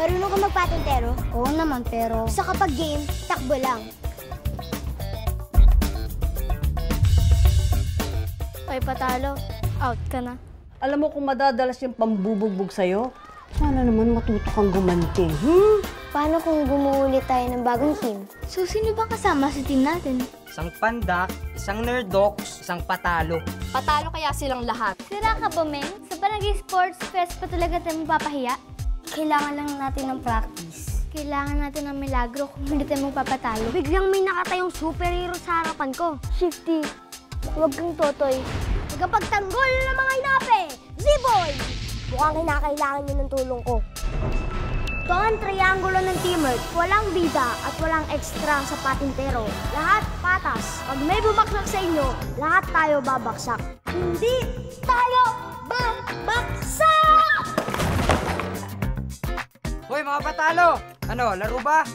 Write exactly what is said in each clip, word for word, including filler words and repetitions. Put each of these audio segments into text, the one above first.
Marunong ka magpatintero? Oo naman, pero... Sa kapag game, takbo lang. Ay, patalo. Out ka na. Alam mo kung madadalas yung pambubugbog sa'yo, sana naman matuto kang gumanti. Hmm? Paano kung gumuulit tayo ng bagong team? So, sino bang kasama sa team natin? Isang pandak, isang nerdox, isang patalo. Patalo kaya silang lahat. Sira ka ba, Meng? Sa Barangay Sports Fest pa talaga tayo mapapahiya? Kailangan lang natin ng practice. Kailangan natin ng milagro kung hindi tayo magpapatalo. Biglang may nakatayong superhero sa harapan ko. Shifty, huwag kang totoy. Tagapagtanggol ng mga inape! Z-Boy! Mukhang kinakailangan niyo ng tulong ko. Ito ang triangulo ng teamwork. Walang bida at walang ekstra sa patintero. Lahat patas. Pag may bumagsak sa inyo, lahat tayo babaksak. Hindi tayo babaksak! Hoy mga patalo! Ano, laro ba?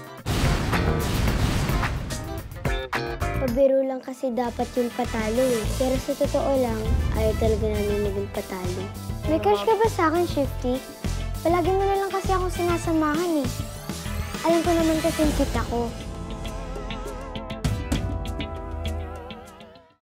Pabiro lang kasi dapat yung patalo eh. Pero sa totoo lang, ayaw talaga namin maging patalo. May crush ka ba sa akin, Shifty? Palagi mo na lang kasi akong sinasamahan eh. Alam ko naman kasi kita ko.